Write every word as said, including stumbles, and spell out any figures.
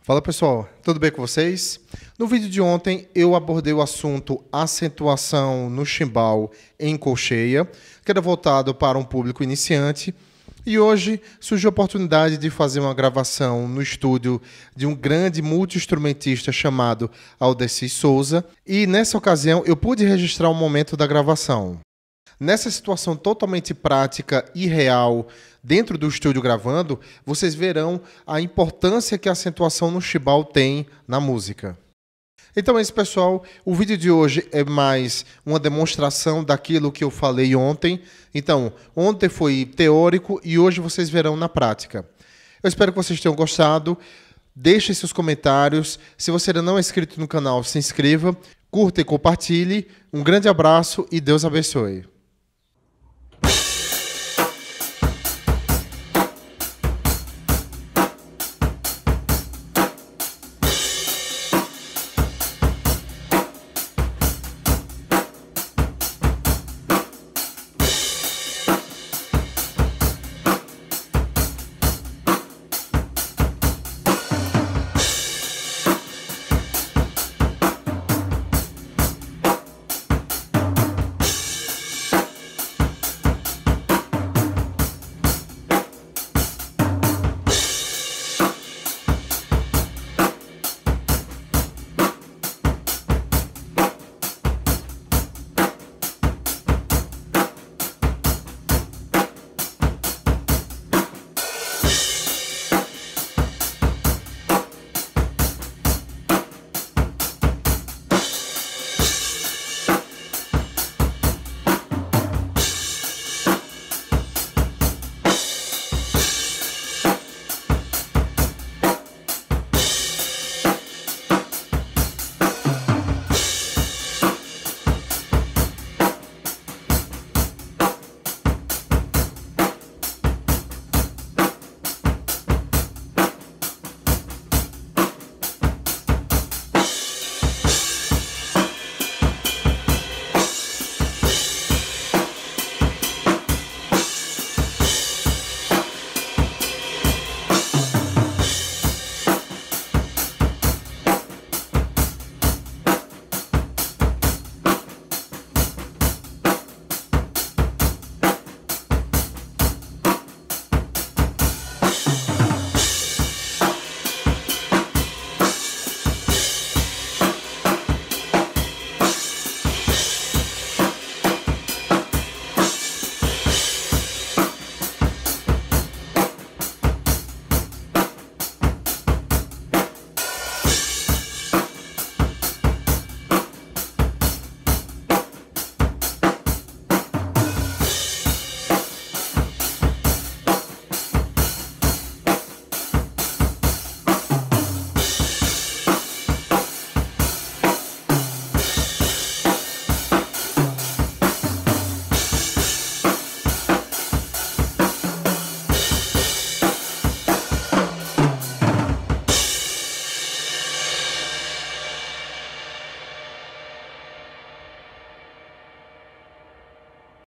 Fala pessoal, tudo bem com vocês? No vídeo de ontem eu abordei o assunto acentuação no chimbal em colcheia, que era voltado para um público iniciante, e hoje surgiu a oportunidade de fazer uma gravação no estúdio de um grande multi-instrumentista chamado Aldeci Souza, e nessa ocasião eu pude registrar o momento da gravação. Nessa situação totalmente prática e real, dentro do estúdio gravando, vocês verão a importância que a acentuação no chimbal tem na música. Então é isso, pessoal. O vídeo de hoje é mais uma demonstração daquilo que eu falei ontem. Então, ontem foi teórico e hoje vocês verão na prática. Eu espero que vocês tenham gostado. Deixe seus comentários. Se você ainda não é inscrito no canal, se inscreva, curta e compartilhe. Um grande abraço e Deus abençoe.